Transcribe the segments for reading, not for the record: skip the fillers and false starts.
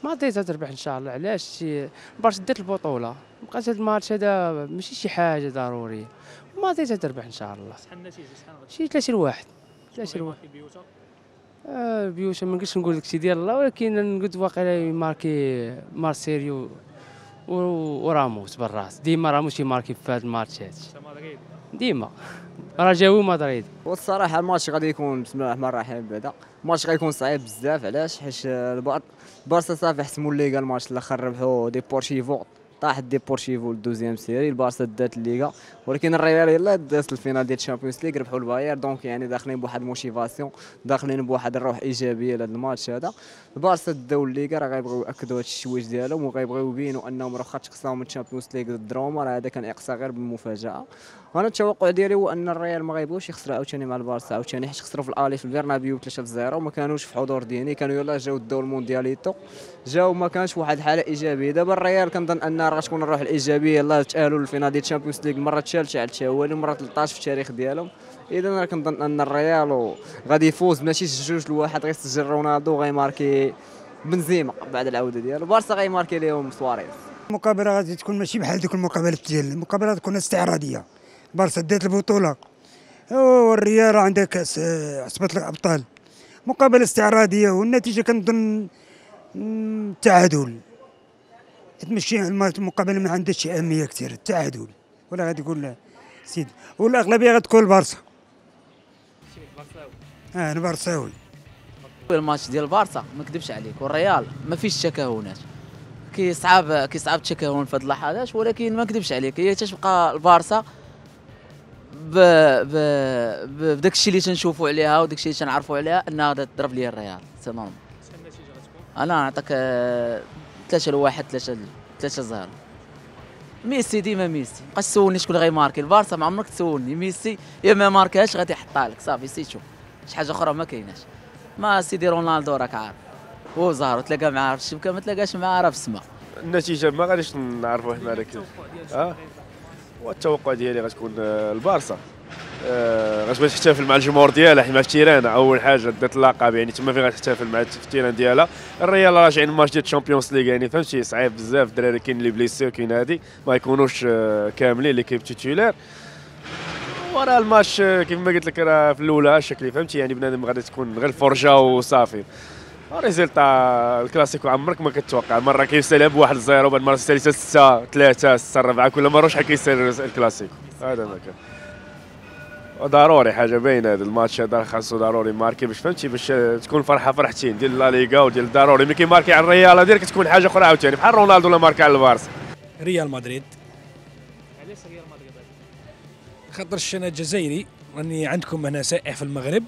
مدريد غتربح ان شاء الله. علاش؟ برشا دات البطوله، مابقاش هذا الماتش هذا ماشي شي حاجه ضروريه. مدريد غتربح ان شاء الله. شحال النتيجه؟ شحال شي 3-1. شكون 3-1. غيماركي بيوتا؟ بيوتا ما نقدرش نقول لك شي ديال الله، ولكن نقول واقيلا يماركي مارسيليو وراموس بالراس. ديما راموس يماركي في هاد الماتشات انت مدريد؟ ديما. رجاوي مدريد. والصراحه الماتش غادي يكون بسم الله الرحمن الرحيم. بعدا الماتش غيكون صعيب بزاف. علاش؟ حيت البارسا صافي حسموا الليغا الماتش الاخر، ربحوا ديبورتيفو، طاحت ديبورتيفو للدوزيام سيري. البارسا دات الليغا، ولكن الريال يلاه داز الفينال ديال الشامبيونز ليغ، ربحوا الباير. دونك يعني داخلين بواحد الموتيفاسيون، داخلين بواحد الروح ايجابيه لهذا الماتش هذا. البارسا داو الليغا، راه غيبغيو ياكدوا هذا الشويش ديالهم، وغيبغيو يبينوا انهم راه خاطش خسروا من الشامبيونز ليغ ضد روما، راه هذا كان اقصى غير بالمفاجاه. وانا التوقع ديالي هو ان الريال ما غيبغيوش يخسروا عاوتاني مع البارسا عاوتاني، حيت خسروا في الالي في البرنابيو 3-0، وما كانوش في حضور ديالي، كانوا يلاه جاو داو الموندياليتو، جاو ما كانش واحد الحاله ايجابيه. دابا الريال كنظن ان راه تكون الروح الايجابيه، يلاه تاهلوا للفينال ديال الشامبيونز ليغ المره الثالثه على التوالي، المره 13 في التاريخ ديالهم. اذا انا كنظن ان الريال غادي يفوز ماشي 2-1، غيسجل رونالدو وغيماركي بنزيما بعد العوده ديالو. البارسا غيماركي لهم سواريز. المقابله غادي تكون ماشي بحال دوك المقابلات ديال المقابله، تكون استعراضيه. بارسا دات البطوله، والريال راه عندها كاس عصبه الابطال. مقابله استعراضيه، والنتيجه كنظن تعادل. تمشي المقابله ما عندهاش اهميه كثير، التعادل. ولا غادي يقول لا سيدي، والاغلبيه غتكون البارسا. انا بارساوي. الماتش ديال البارسا ما نكذبش عليك، والريال ما فيش تكهنات. كيصعب التكهن في هذه اللحظات، ولكن ما نكذبش عليك هي تتبقى البارسا بداك الشيء اللي تنشوفوا عليها وداك الشيء اللي تنعرفوا عليها انها تضرب ليا الريال. سي نورمال. شحال النتيجه غتكون؟ انا نعطيك 3-1 3-0. ميسي ديما ميسي، مابقاش تسولني شكون غيماركي. البارسا ما عمرك تسولني، ميسي يا ما ماركاش غادي يحطها لك صافي سيتو، شي حاجه اخرى ما كايناش. ما سيدي رونالدو راك عارف، هو زهر تلاقى معاه في الشبكه، ما تلاقاش معاه راه في السما. النتيجه ما غاديش نعرفوا حنا داك. والتوقع ديالي غتكون البارسا غتبغي تحتفل مع الجمهور ديالها، حيت مع التيران اول حاجه دات اللقب، يعني تما فين غتحتفل مع التيران ديالها. الريال راجعين الماتش ديال الشامبيونز ليغ، يعني فهمتي صعيب بزاف. الدراري كاين اللي بليسي وكاين هادي ما يكونوش كاملين ليكيب تيتولير. وراه الماتش كيف ما قلت لك راه في الاولى شكلي فهمتي، يعني بنادم غادي تكون غير الفرجه وصافي. ريزلتا الكلاسيكو عمرك ما كتوقع، مره كيسالها ب1-0، بعد مره الثالثه 6-3 6-4، كل مره شحال كيسال الكلاسيكو. هذا ما كان ضروري حاجه باينه. هذا الماتش هذا خاصو ضروري ماركي باش فهمتي، باش تكون فرحه فرحتين ديال لا ليغا وديال ضروري. ملي كيماركي على الريال ديالك كتكون حاجه اخرى عاوتاني، بحال رونالدو لا ماركي على البارسا. ريال مدريد. علاش ريال مدريد؟ خاطرش انا جزائري، راني عندكم هنا سائح في المغرب.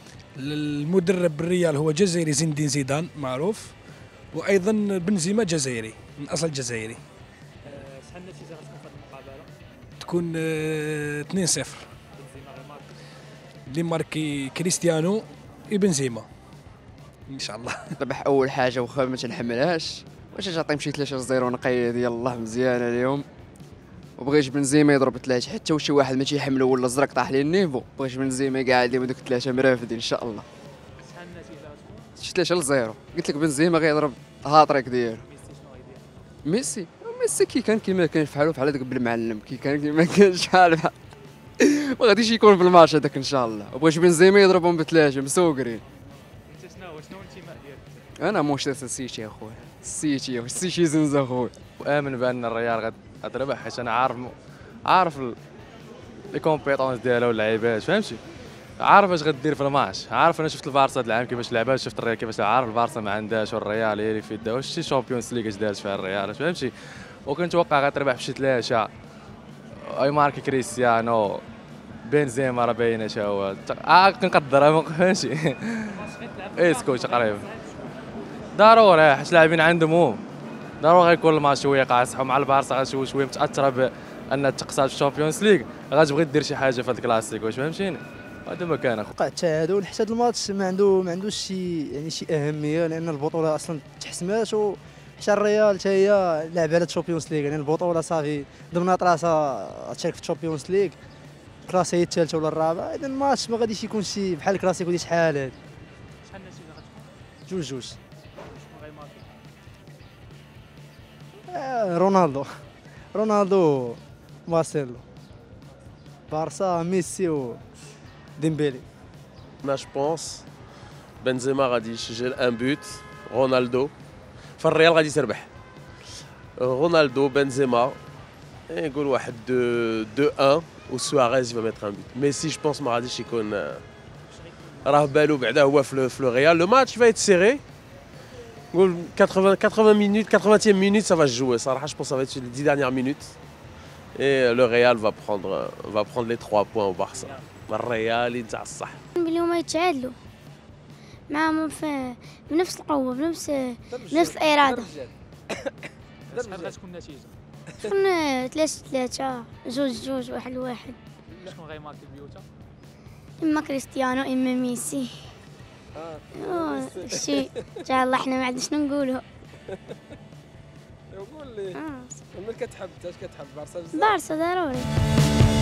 المدرب الريال هو جزائري، زين الدين زيدان معروف، وايضا بنزيما جزائري من اصل جزائري. شحال النتيجه غتكون في هذه المقابله؟ تكون 2-0. بنزيما غيماركي؟ اللي ماركي كريستيانو بنزيما ان شاء الله. ربح اول حاجه واخا ما تنحملهاش، واش تعطيهم شي 3-0 نقيه ديال الله مزيانه اليوم. وبغيش بنزيما يضرب 3 حتى وشي واحد ما تيحملو ولا الزرق طاح ليه النيفو. بغيش بنزيما قاعد هذوك 3 مرافدين ان شاء الله. شحال النتيجه غتكون؟ شي 3-0. قلت لك بنزيما غيضرب هاتريك ديالو. ميسي شنو غيدير؟ ميسي كي كان فحالو فحال هذاك بالمعلم، كي ما كانش شحال بحال ما غاديش يكون في الماتش هذاك ان شاء الله. وبغيش بنزيما يضربهم ب3 مسوقرين. انت شنو الانتماء ديالك؟ انا مانشستر سيتي اخويا، السيتي زنزه اخويا. وامن بان الريال غتربح، حيت انا عارف لي كومبيتونس ديالها واللعيبات فهمتي، عارف اش غدير في الماتش. عارف انا شفت البارسا هذا العام كيفاش لعبات، شفت الريال كيفاش عارف البارسا ما عندهاش، والريال هي اللي في يدها. واش شي شامبيونز ليغ اش دارت فيها الريال فهمتي. وكنتوقع غتربح بشي 3. اي ماركي كريستيانو، بنزيما راه باينه تا هو كنقدرها فهمتي. اسكو تقريبا ضروري، حيت لاعبين عندهم ضروري غيكون الماتش شويه قاصح. مع البارسا غتشوف شويه متاثره بان تقصاد في الشامبيونز ليغ، غتبغي دير شي حاجه في هذا الكلاسيكو واش فهمتيني. هذا ما كان وقع التعادل، حتى هذا الماتش ما عندوش شي اهميه، لان البطوله اصلا تحسمات، حتى الريال حتى هي لعب على الشامبيونز ليغ، يعني البطوله صافي ضمن راسها تشارك في الشامبيونز ليغ، كلاس هي الثالثه ولا الرابعه. اذا الماتش ما غاديش يكون شي بحال الكلاسيكو ديال شحال هادي. شحال النتيجه غتكون؟ 2-2. شنو غيماركي؟ رونالدو مارسيلو. بارسا ميسي وديمبيلي. Là, je pense Benzema غادي يسجل ان بوت رونالدو فالريال غادي تربح رونالدو بنزيما نقول واحد 2-1 وسواريز يبقى ميتر ان بوت ميسي جو بونس ما غاديش يكون راه بالو بعدا هو في لو ريال لو ماتش فايت سيري نقول 80 minutes 80e minute ça va se jouer صراحه je pense ça va être les 10 dernières minutes et le Real va prendre les 3 points au Barça الريال نتاع الصح بلي هما يتعادلوا معاهم بنفس القوة بنفس الإرادة. شحال غتكون النتيجة؟ تكون 3-3 2-2 1-1. شكون غيماركي بيوتا؟ إما كريستيانو إما ميسي. شي جا الله حنا ما عندنا شنو نقولوا. قول لي ملي كتحب بارسا بزاف؟ بارسا ضروري.